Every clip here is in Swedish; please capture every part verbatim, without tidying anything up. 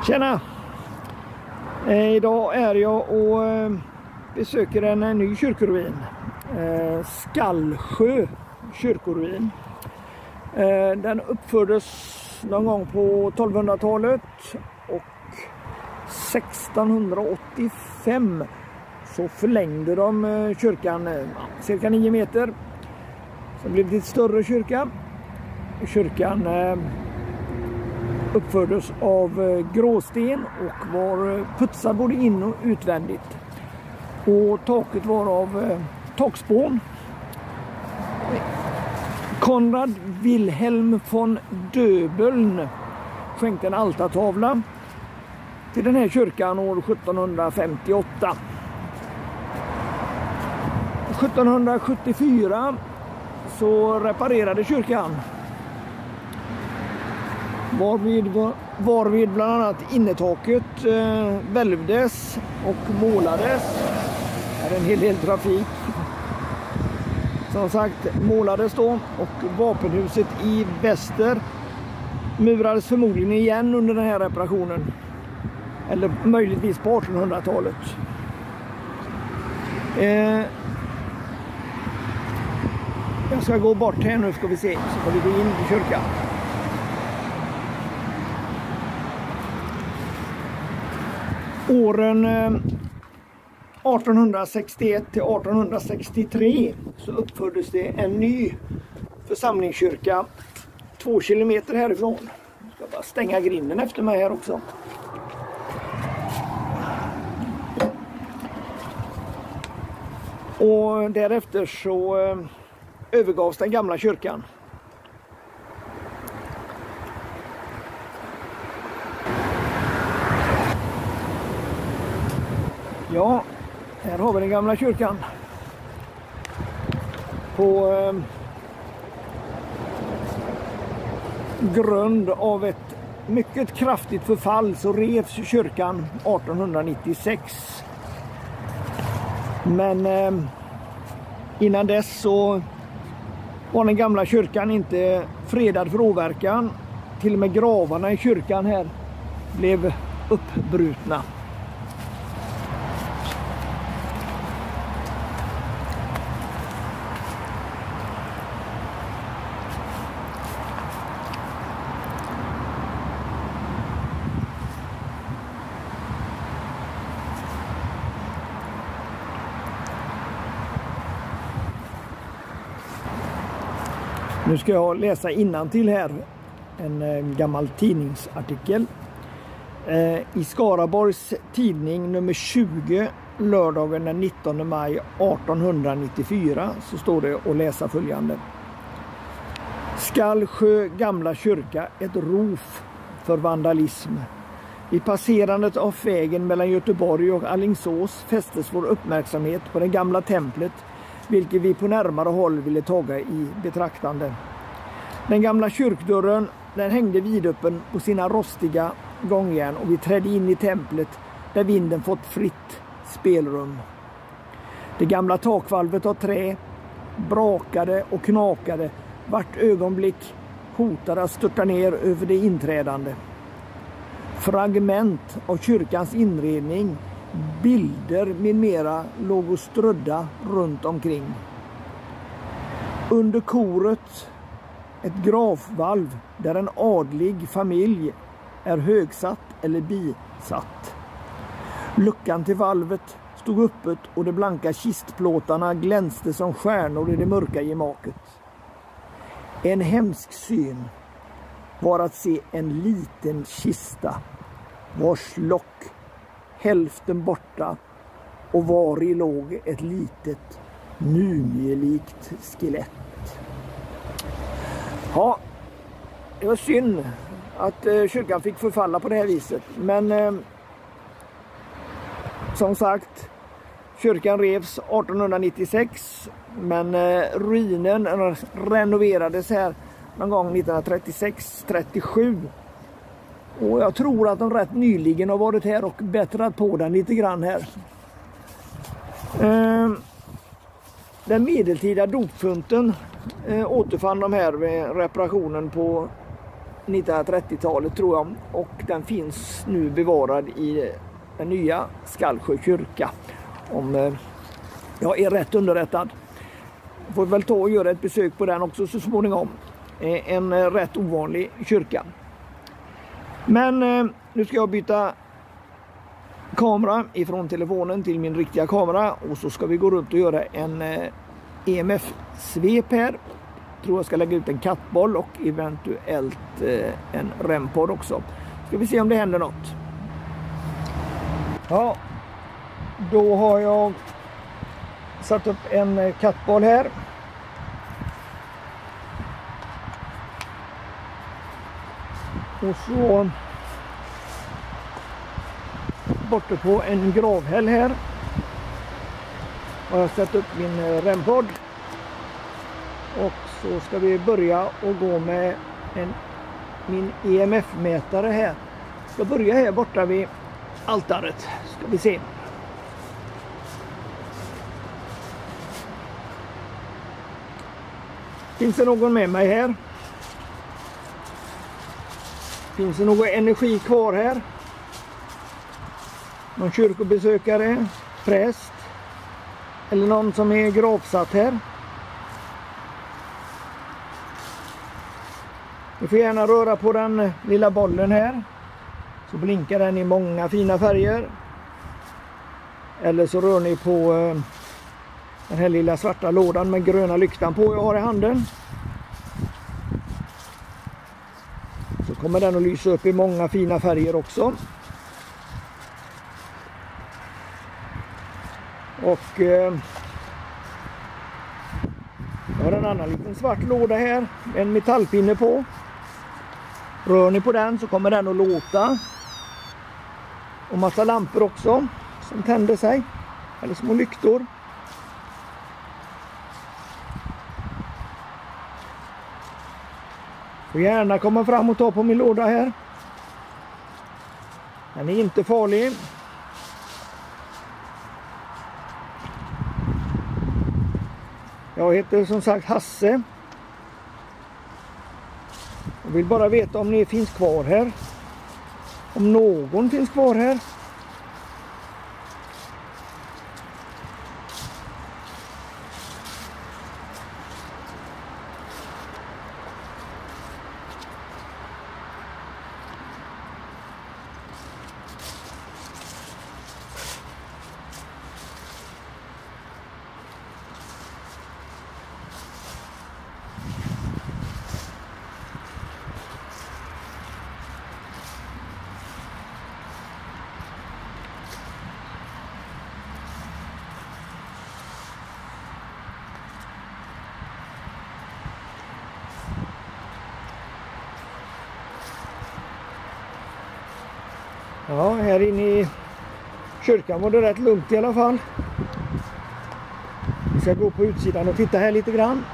Tjena! Eh, idag är jag och eh, besöker en, en ny kyrkoruin. Eh, Skallsjö kyrkoruin. Eh, den uppfördes någon gång på tolvhundratalet och sextonhundraåttiofem så förlängde de eh, kyrkan eh, cirka nio meter. Så blev det ett större kyrka. Kyrkan eh, uppfördes av eh, gråsten och var eh, putsad både in- och utvändigt. Och taket var av eh, takspån. Konrad Wilhelm von Döbeln skänkte en altartavla till den här kyrkan år sjuttonhundrafemtioåtta. sjuttonhundrasjuttiofyra så reparerade kyrkan, varvid, varvid bland annat innetaket eh, välvdes och målades. Det är en hel del trafik. Som sagt, målades då, och vapenhuset i väster murades förmodligen igen under den här reparationen. Eller möjligtvis på artonhundratalet. Eh, jag ska gå bort här nu, ska vi se, så får vi gå in i kyrkan. Åren eh, artonhundrasextioett till artonhundrasextiotre så uppfördes det en ny församlingskyrka två kilometer härifrån. Jag ska bara stänga grinden efter mig här också. Och därefter så eh, övergavs den gamla kyrkan. Ja, här har vi den gamla kyrkan. På eh, grund av ett mycket kraftigt förfall så revs kyrkan artonhundranittiosex. Men eh, innan dess så var den gamla kyrkan inte fredad för åverkan. Till och med gravarna i kyrkan här blev uppbrutna. Nu ska jag läsa innantill här en eh, gammal tidningsartikel. Eh, I Skaraborgs tidning nummer tjugo lördagen den nittonde maj artonhundranittiofyra så står det att läsa följande. Skallsjö gamla kyrka, ett rof för vandalism. I passerandet av vägen mellan Göteborg och Alingsås fästes vår uppmärksamhet på det gamla templet, vilket vi på närmare håll ville taga i betraktande. Den gamla kyrkdörren, den hängde vidöppen på sina rostiga gångjärn och vi trädde in i templet där vinden fått fritt spelrum. Det gamla takvalvet av trä brakade och knakade, vart ögonblick hotade att störta ner över det inträdande. Fragment av kyrkans inredning, bilder med mera låg och strödda runt omkring. Under koret ett gravvalv där en adlig familj är högsatt eller bisatt. Luckan till valvet stod öppet och de blanka kistplåtarna glänste som stjärnor i det mörka gemaket. En hemsk syn var att se en liten kista vars lock hälften borta och var i låg ett litet mumielikt skelett. Ja, det var synd att eh, kyrkan fick förfalla på det här viset. Men eh, som sagt, kyrkan revs artonhundranittiosex. Men eh, ruinen renoverades här någon gång nittonhundratrettiosex trettiosju. Och jag tror att de rätt nyligen har varit här och bättrat på den lite grann här. Eh, den medeltida dopfunten eh, återfann de här med reparationen på nittonhundratrettiotalet tror jag, och den finns nu bevarad i den nya Skallsjö kyrka, om jag är rätt underrättad. Jag får väl ta och göra ett besök på den också så småningom. En rätt ovanlig kyrka. Men nu ska jag byta kamera ifrån telefonen till min riktiga kamera, och så ska vi gå runt och göra en E M F-svep här. Jag tror jag ska lägga ut en kattboll och eventuellt en rempodd också. Ska vi se om det händer något. Ja, då har jag satt upp en kattboll här. Och så borta på en gravhäll här har jag satt upp min rempodd. Och så ska vi börja och gå med en, min E M F-mätare här. Jag ska börja här borta vid altaret. Ska vi se. Finns det någon med mig här? Finns det någon energi kvar här? Någon kyrkobesökare? Präst? Eller någon som är gravsatt här? Ni får gärna röra på den lilla bollen här. Så blinkar den i många fina färger. Eller så rör ni på den här lilla svarta lådan med gröna lyktan på jag har i handen. Så kommer den att lysa upp i många fina färger också. Och eh, jag har en annan liten svart låda här med en metallpinne på. Rör ni på den så kommer den att låta. Och massa lampor också som tänder sig. Eller små lyktor. Får gärna komma fram och ta på min låda här. Den är inte farlig. Jag heter som sagt Hasse. Jag vill bara veta om ni finns kvar här. Om någon finns kvar här. Ja, här inne i kyrkan var det rätt lugnt i alla fall. Vi ska gå på utsidan och titta här lite grann.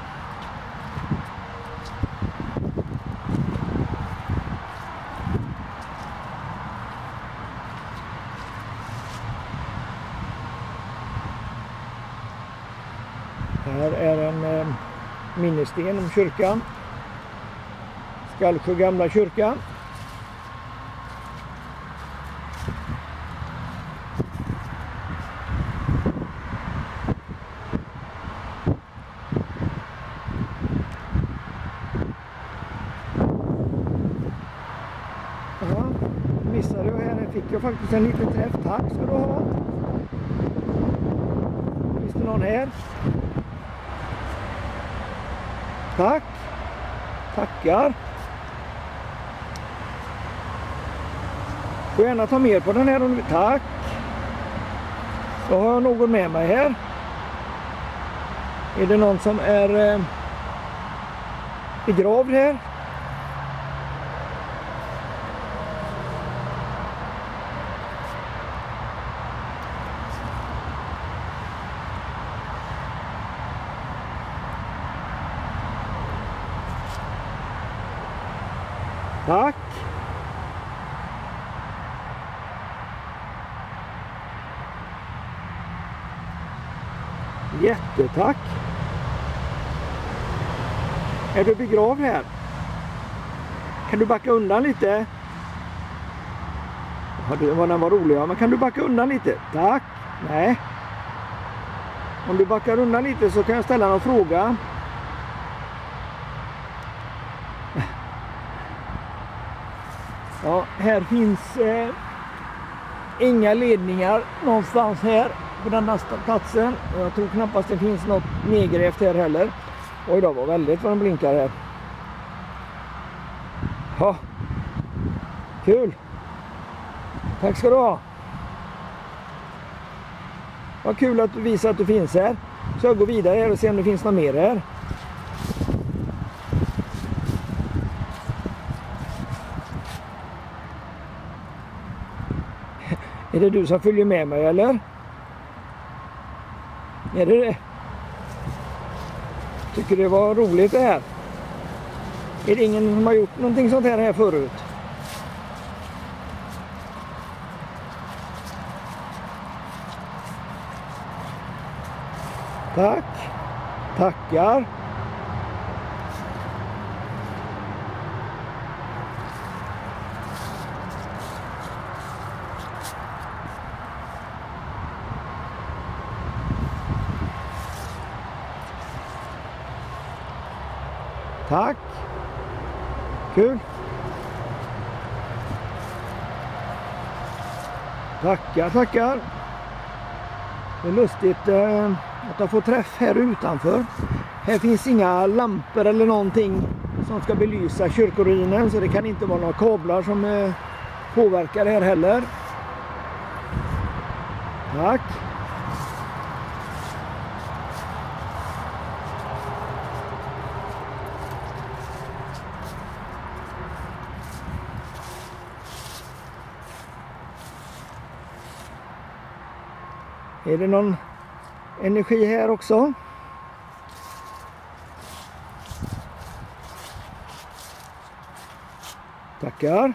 Här är en eh, minnessten om kyrkan. Skallsjö gamla kyrka. Missade jag här, fick jag faktiskt en liten träff. Tack ska du ha. Finns det någon här? Tack. Tackar. Får gärna ta mer på den här om du vill. Tack. Så har jag någon med mig här. Är det någon som är eh, begravd här? Tack. Jättetack. Är du begravd här? Kan du backa undan lite? Ja, det var den var rolig. Ja. Men kan du backa undan lite? Tack. Nej. Om du backar undan lite så kan jag ställa någon fråga. Ja, här finns eh, inga ledningar någonstans här på denna platsen. Och jag tror knappast det finns något nedgrävt här heller. Oj då, var väldigt vad den blinkar här. Ja, kul. Tack ska du ha. Vad kul att du visar att du finns här. Så jag går vidare här och ser om det finns något mer här. Är det du som följer med mig eller? Är det det? Tycker det var roligt det här? Är det ingen som har gjort någonting sånt här, här förut? Tack. Tackar. Tack. Kul. Tackar, tackar. Det är lustigt eh, att jag får träff här utanför. Här finns inga lampor eller någonting som ska belysa kyrkoruinen, så det kan inte vara några kablar som eh, påverkar här heller. Tack. Är det någon energi här också? Tackar.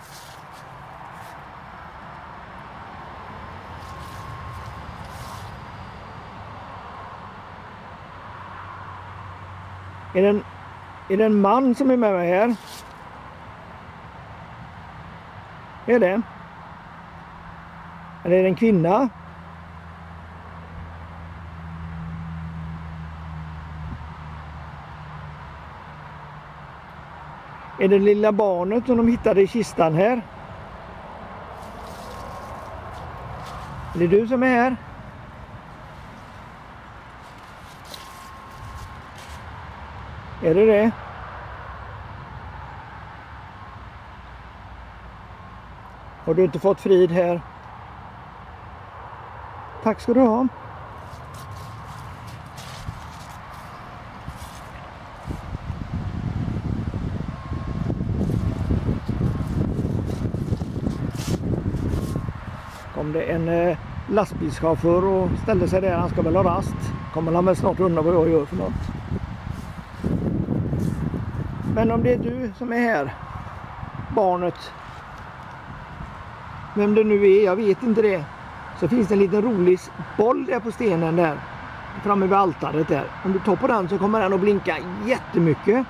Är det en, är det en man som är med mig här? Är det? Eller är det en kvinna? Är det lilla barnet som de hittade i kistan här? Är det du som är här? Är det det? Har du inte fått frid här? Tack ska du ha. Om det är en eh, lastbilschaufför och ställer sig där, han ska väl ha rast. Kommer han väl snart undra vad jag gör för något. Men om det är du som är här, barnet, vem det nu är, jag vet inte det, så finns det en liten rolig boll där på stenen där, framme vid altaret där. Om du tar på den så kommer den att blinka jättemycket.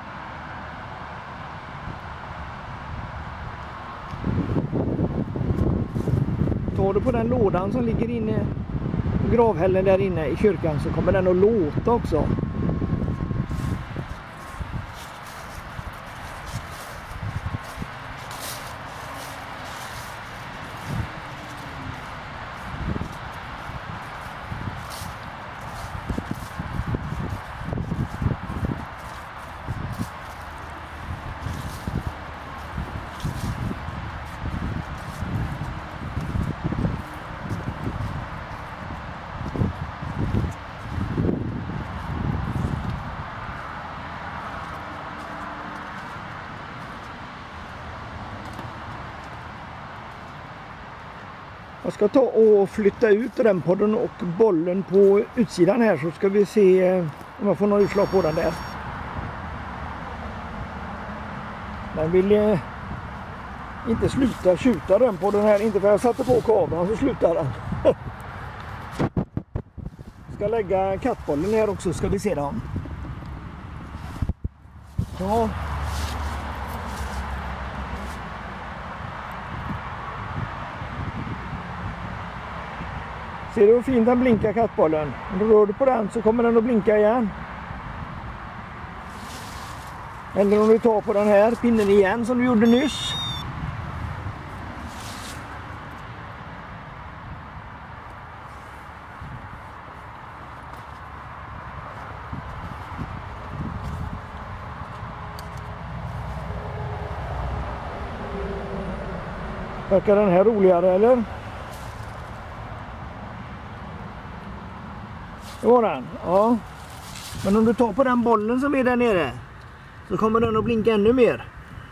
Tar du på den lådan som ligger inne i gravhällen där inne i kyrkan så kommer den att låta också. Jag ska ta och flytta ut rempodden och bollen på utsidan här, så ska vi se om jag får något utslag på den där. Den vill eh, inte sluta skjuta rempodden här, inte för jag satte på kameran så slutar den. Ska lägga kattbollen här också, ska vi se dem. Ja. Ser du hur fint den blinkar, kattbollen? Om du rör dig på den så kommer den att blinka igen. Eller om du tar på den här pinnen igen som du gjorde nyss. Verkar den här roligare, eller? Det var den, ja. Men om du tar på den bollen som är där nere så kommer den att blinka ännu mer.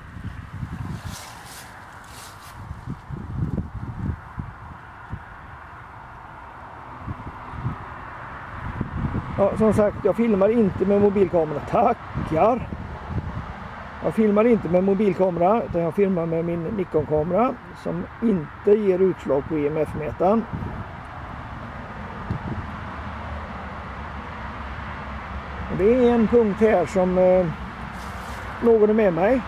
Ja, som sagt, jag filmar inte med mobilkamera. Tackar! Jag filmar inte med mobilkamera utan jag filmar med min Nikon-kamera som inte ger utslag på E M F-mätaren. Det är en punkt här som eh, någon är med mig.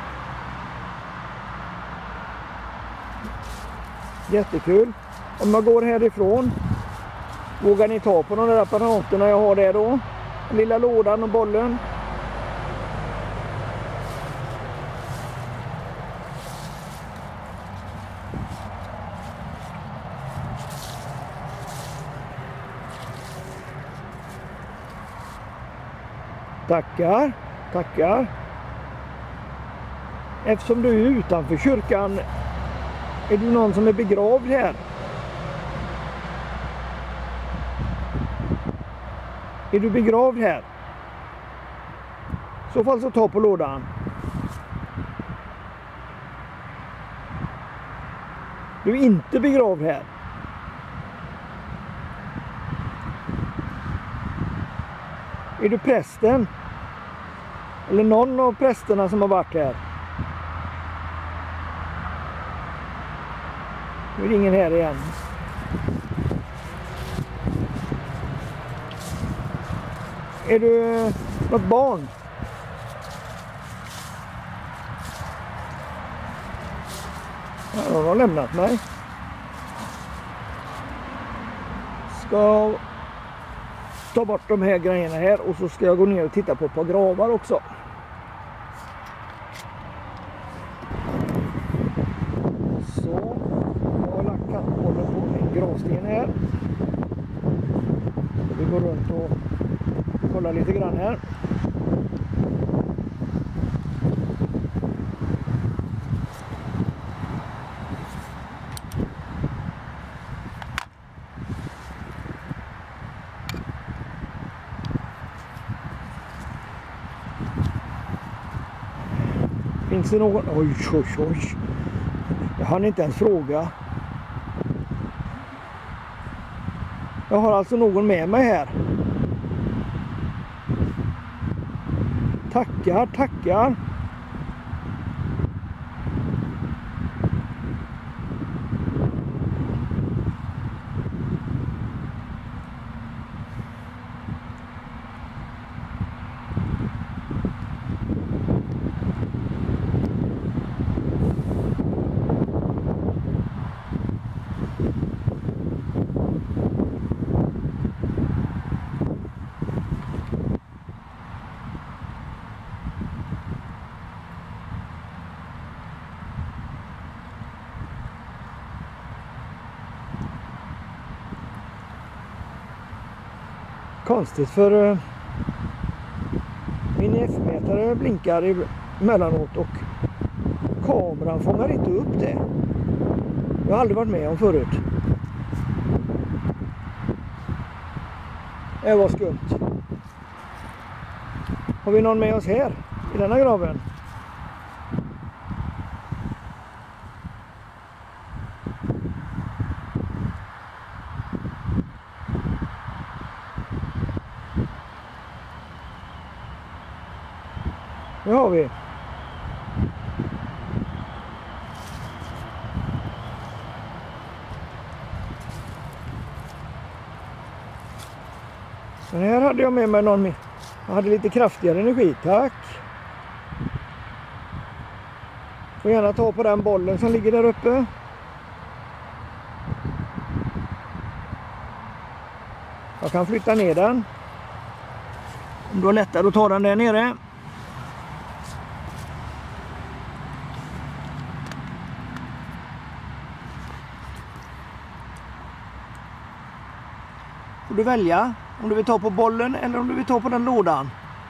Jättekul. Om jag går härifrån, vågar ni ta på de där apparaterna jag har där då? Den lilla lådan och bollen. Tackar, tackar. Eftersom du är utanför kyrkan, är du någon som är begravd här? Är du begravd här? I så fall så ta på lådan. Du är inte begravd här. Är du prästen? Eller någon av prästerna som har varit här? Nu är det ingen här igen. Är du något barn? Ja, de har lämnat mig. Ska ta bort de här grejerna här och så ska jag gå ner och titta på ett par gravar också. Så, jag har lagt kattbollen på en gravsten här. Vi går runt och kollar lite grann här. Finns det någon? Oj, oj, oj. Jag hann inte ens fråga. Jag har alltså någon med mig här. Tackar, tackar. Konstigt för uh, min F-mätare blinkar emellanåt och kameran fångar inte upp det. Jag har aldrig varit med om förut. Det var skumt. Har vi någon med oss här i denna graven? Det har vi. Den här hade jag med mig någon med. Jag hade lite kraftigare energi, tack. Får gärna ta på den bollen som ligger där uppe. Jag kan flytta ner den. Om du har lättare att ta den där nere. Får du välja om du vill ta på bollen eller om du vill ta på den lådan.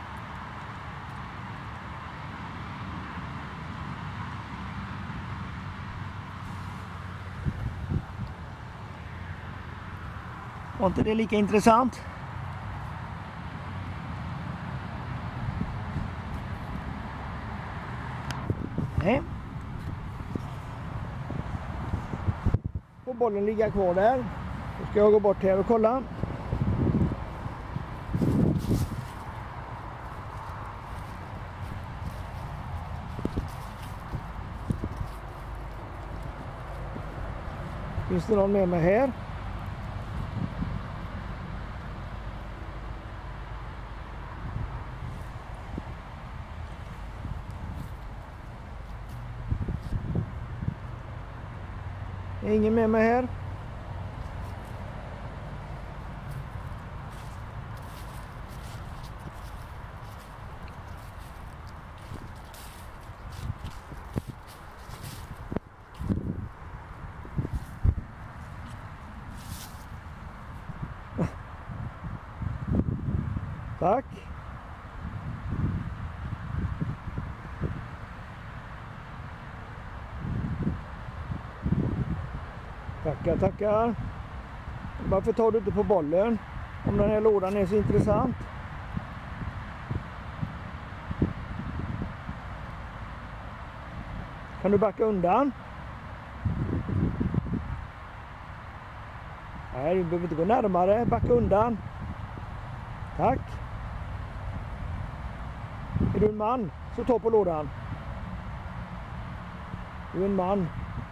Var inte det lika intressant? Nej. Får bollen ligga kvar där. Då ska jag gå bort här och kolla. Finns det någon med mig här? Det är ingen med mig här. Tack. Tackar, tackar. Varför tar du inte på bollen? Om den här lådan är så intressant. Kan du backa undan? Nej, du behöver inte gå närmare. Backa undan. Tack. Är du en man så ta på lådan. Du är en man.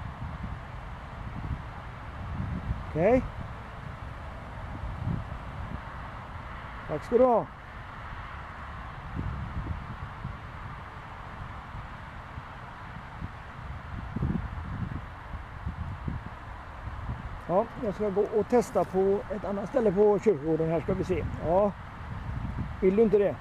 Okej. Okay. Tack ska du ha. Ja, jag ska gå och testa på ett annat ställe på kyrkogården. Här ska vi se. Ja. Vill du inte det?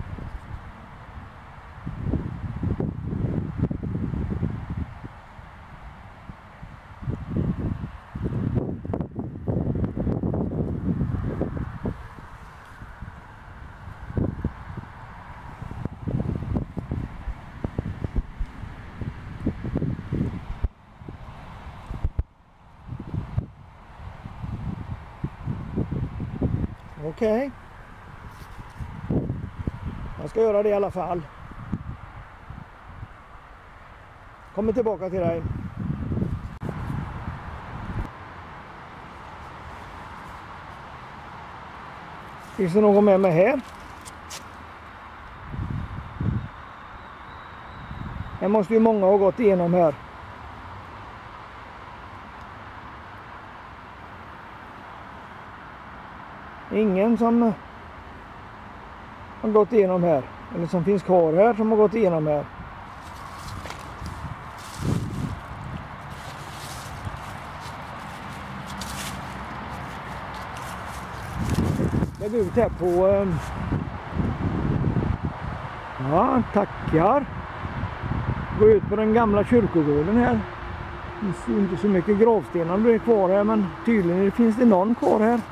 Okej. Okay. Jag ska göra det i alla fall. Kommer tillbaka till dig. Finns det någon med mig här? Här måste ju många ha gått igenom här. Ingen som har gått igenom här. Eller som finns kvar här som har gått igenom här. Lägg ut här på... Ja, tackar. Gå ut på den gamla kyrkogården här. Det finns inte så mycket gravstenar kvar här, men tydligen finns det någon kvar här.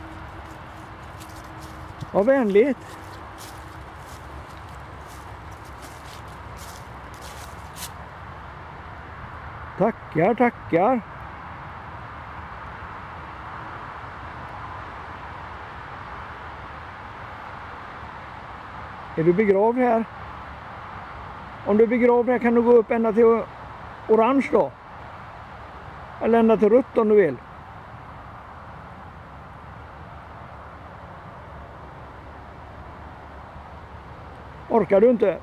Vad vänligt. Tackar, tackar. Är du begravd här? Om du är begravd här kan du gå upp ända till orange då. Eller ända till rött om du vill. Orkar du inte?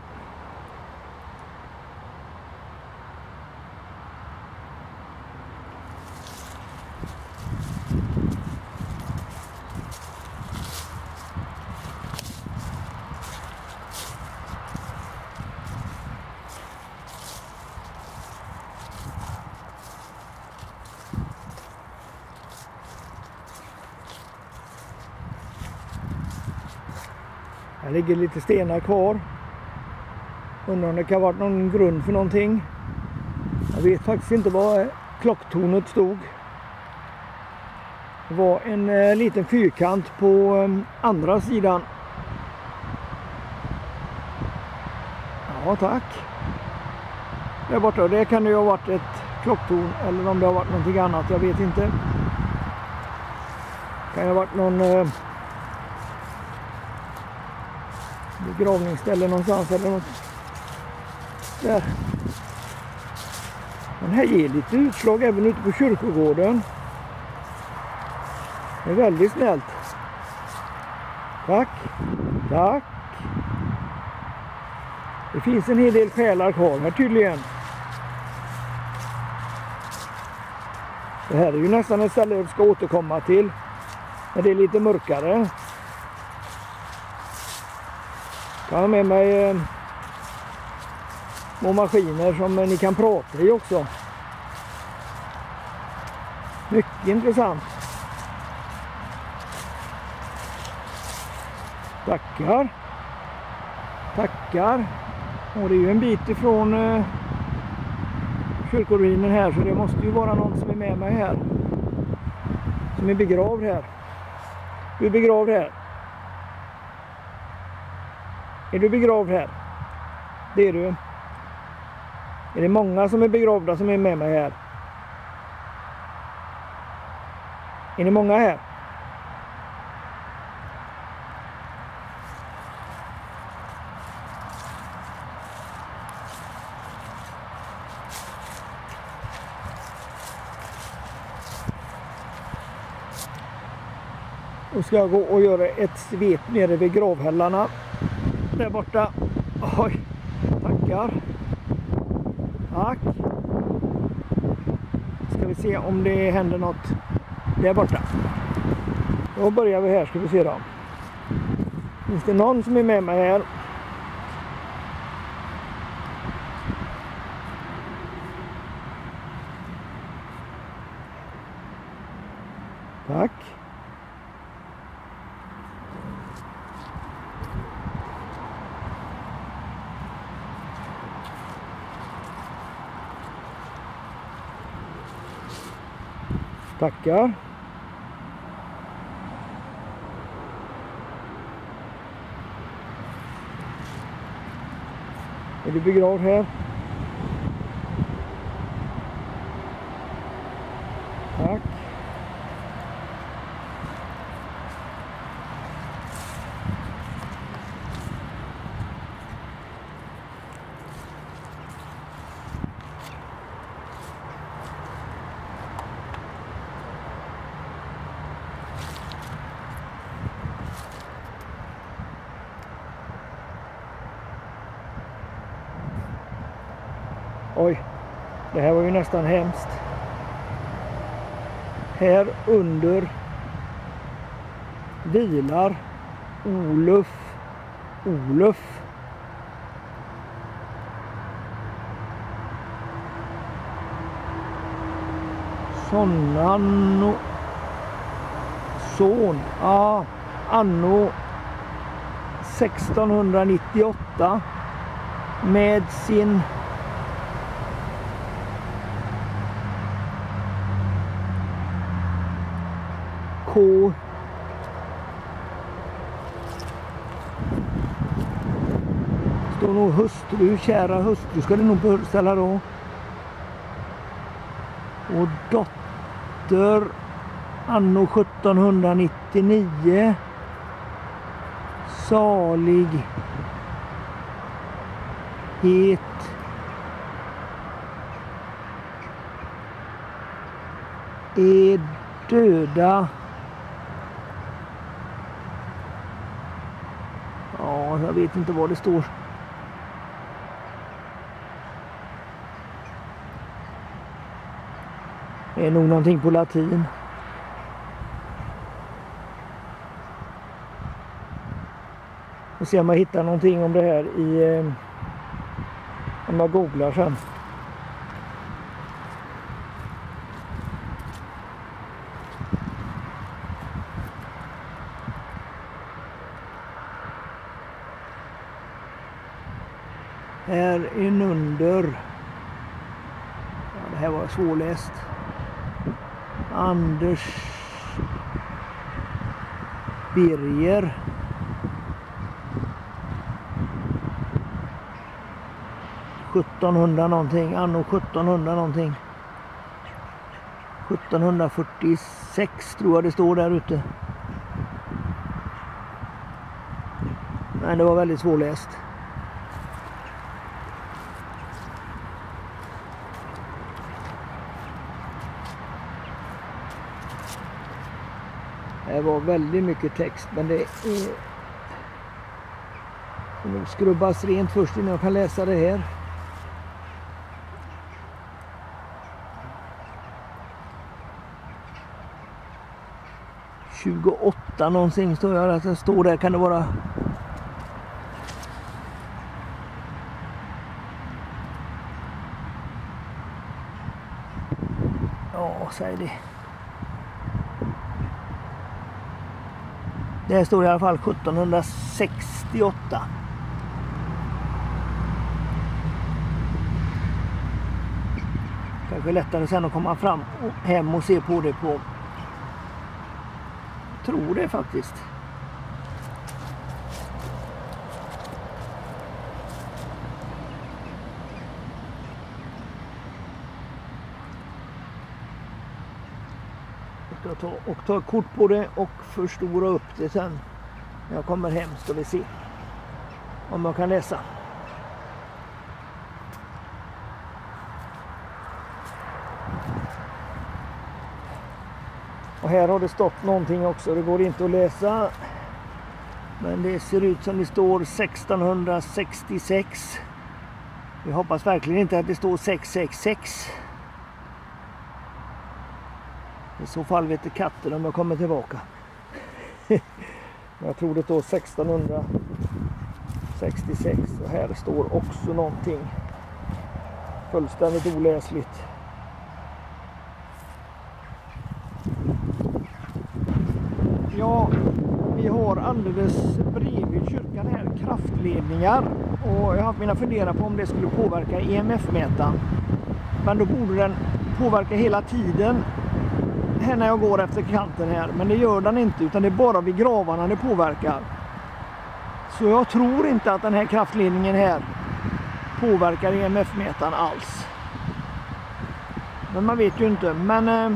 Här ligger lite stenar kvar. Undrar om det kan ha varit någon grund för någonting. Jag vet faktiskt inte vad klocktornet stod. Det var en eh, liten fyrkant på eh, andra sidan. Ja, tack. Där borta, det kan ju ha varit ett klocktorn eller om det har varit någonting annat, jag vet inte. Det kan ju ha varit någon eh, begravningsställe någonstans eller något. Där. Men här ger lite utslag även ute på kyrkogården. Det är väldigt snällt. Tack. Tack. Det finns en hel del själar kvar här tydligen. Det här är ju nästan ett ställe jag ska återkomma till. Men det är lite mörkare. Jag har med mig eh, små maskiner som ni kan prata i också. Mycket intressant. Tackar. Tackar. Och det är ju en bit ifrån eh, kyrkoruinen här, så det måste ju vara någon som är med mig här. Som är begravd här. Du är begravd här. Är du begravd här? Det är du. Är det många som är begravda som är med mig här? Är det många här? Och ska jag gå och göra ett svep nere vid gravhällarna. Där borta. Oj, tackar. Tack. Ska vi se om det händer något där borta. Då börjar vi här, ska vi se då. Finns det någon som är med mig här? Tack. Tackar. Är du begravd här? Tack. Oj, det här var ju nästan hemskt. Här under vilar Olof Olof Sonnano son, ja, anno sextonhundranittioåtta med sin K står nog hustru, kära hustru ska det nog föreställa då. Och dotter anno sjuttonhundranittionio salig het är döda. Ja, jag vet inte vad det står. Det är nog någonting på latin. Och se om jag hittar någonting om det här i eh, om jag googlar sen. Här inunder. Ja, det här var svårläst. Anders Birger. sjuttonhundra någonting, anno sjuttonhundra någonting. sjuttonhundrafyrtiosex tror jag det står där ute. Men det var väldigt svårläst. Det var väldigt mycket text, men det är det skrubbas rent först innan jag kan läsa det här. tjugoåtta någonting står jag att det står där, kan det vara. Ja, säg det. Det står i alla fall sjuttonhundrasextioåtta. Kanske lättare sen att komma fram och hem och se på det på. Jag tror det faktiskt. Och ta, och ta kort på det och förstora upp det sen. När jag kommer hem ska vi se om jag kan läsa. Och här har det stått någonting också. Det går inte att läsa. Men det ser ut som det står sextonhundrasextiosex. Jag hoppas verkligen inte att det står sex sex sex. I så fall vet det katten om jag kommer tillbaka. Jag tror det står sextonhundrasextiosex. Och här står också någonting fullständigt oläsligt. Ja, vi har alldeles bredvid kyrkan här kraftledningar. Och jag har haft mina funderingar på om det skulle påverka E M F-mätaren. Men då borde den påverka hela tiden här när jag går efter kanten här. Men det gör den inte, utan det är bara vid gravarna det påverkar. Så jag tror inte att den här kraftledningen här påverkar E M F-mätaren alls. Men man vet ju inte. Men eh,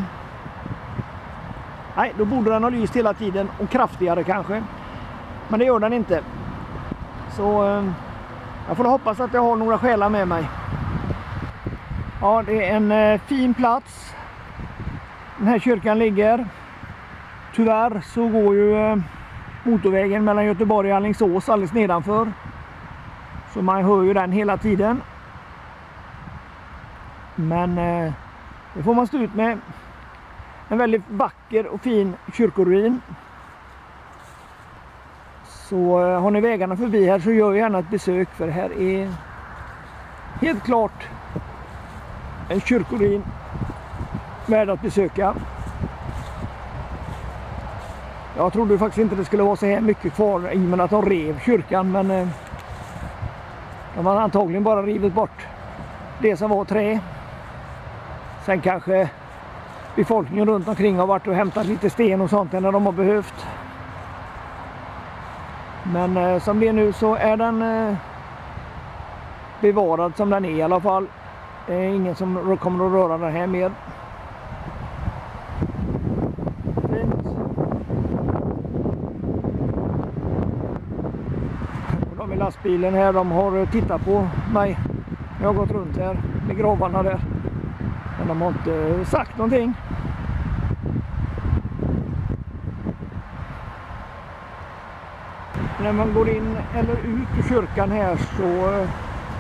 nej, då borde den ha lyst hela tiden och kraftigare kanske. Men det gör den inte. Så eh, jag får hoppas att jag har några själar med mig. Ja, det är en eh, fin plats. Den här kyrkan ligger. Tyvärr så går ju eh, motorvägen mellan Göteborg och Alingsås alldeles nedanför. Så man hör ju den hela tiden. Men eh, det får man stå ut med. En väldigt vacker och fin kyrkoruin. Så eh, har ni vägarna förbi här så gör gärna ett besök, för här är helt klart en kyrkoruin värd att besöka. Jag trodde faktiskt inte det skulle vara så här mycket kvar i och med att de rev kyrkan, men eh, de har antagligen bara rivit bort det som var trä. Sen kanske befolkningen runt omkring har varit och hämtat lite sten och sånt när de har behövt. Men eh, som det är nu så är den eh, bevarad som den är i alla fall. Det är ingen som kommer att röra den här mer. Fint. De i lastbilen här, de har tittat på mig. Jag har gått runt här med gravarna där. Men de har inte sagt någonting. När man går in eller ut ur kyrkan här så eh,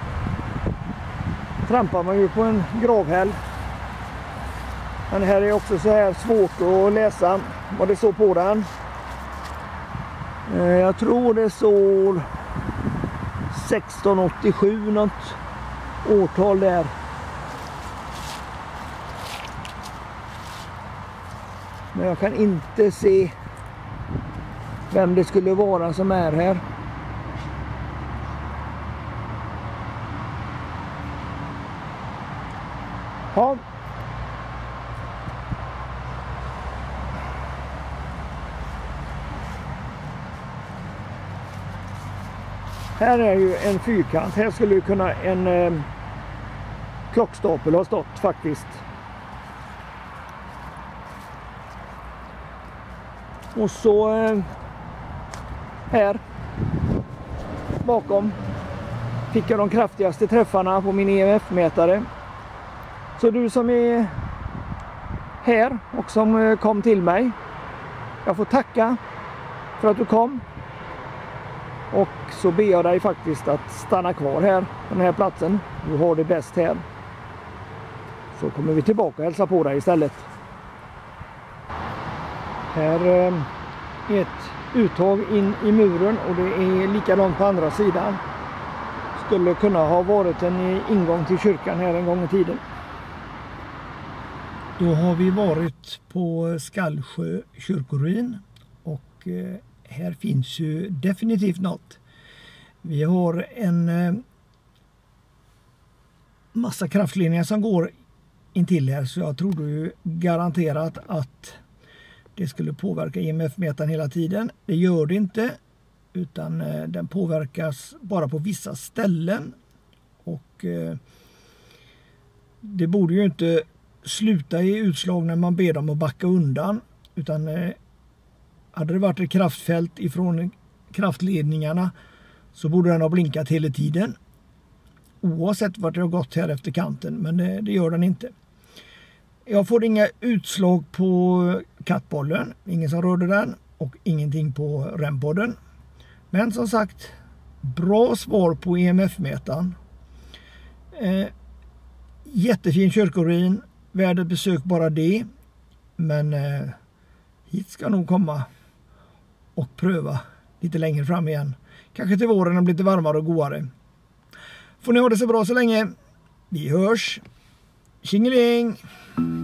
trampar man ju på en gravhäll. Men här är också så här svårt att läsa vad det står på den. Eh, jag tror det står sexton åttiosju, något årtal där. Men jag kan inte se vem det skulle vara som är här. Ja. Här är ju en fyrkant. Här skulle ju kunna en eh, klockstapel ha stått faktiskt. Och så eh, här bakom fick jag de kraftigaste träffarna på min E M F-mätare. Så du som är här och som kom till mig, jag får tacka för att du kom. Och så ber jag dig faktiskt att stanna kvar här på den här platsen. Du har det bäst här. Så kommer vi tillbaka och hälsa på dig istället. Här är ett uttag in i muren och det är likadant på andra sidan. Skulle kunna ha varit en ingång till kyrkan här en gång i tiden. Då har vi varit på Skallsjö kyrkoruin och här finns ju definitivt något. Vi har en massa kraftledningar som går in till här, så jag trodde ju garanterat att det skulle påverka E M F-mätaren hela tiden. Det gör det inte, utan den påverkas bara på vissa ställen. Och det borde ju inte sluta i utslag när man ber dem att backa undan, utan hade det varit ett kraftfält ifrån kraftledningarna så borde den ha blinkat hela tiden. Oavsett vart det har gått här efter kanten, men det, det gör den inte. Jag får inga utslag på kattbollen, ingen som rörde den och ingenting på rempodden. Men som sagt, bra svar på E M F-mätaren. Eh, jättefin kyrkoruin, värd ett besök bara det. Men eh, hit ska nog komma och pröva lite längre fram igen. Kanske till våren när det blir lite varmare och godare. Får ni ha det så bra så länge. Vi hörs. Tjingeling!